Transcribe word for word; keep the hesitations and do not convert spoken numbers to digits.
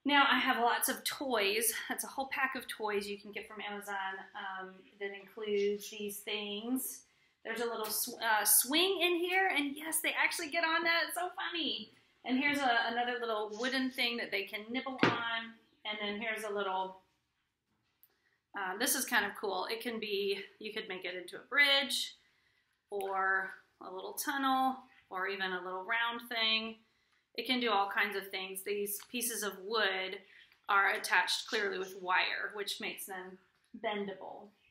Now I have lots of toys. That's a whole pack of toys you can get from Amazon um, that includes these things. There's a little sw uh, swing in here, and yes, they actually get on that. It's so funny. And here's a, another little wooden thing that they can nibble on. And then here's a little, uh, this is kind of cool. It can be, you could make it into a bridge or a little tunnel or even a little round thing. It can do all kinds of things. These pieces of wood are attached clearly with wire, which makes them bendable.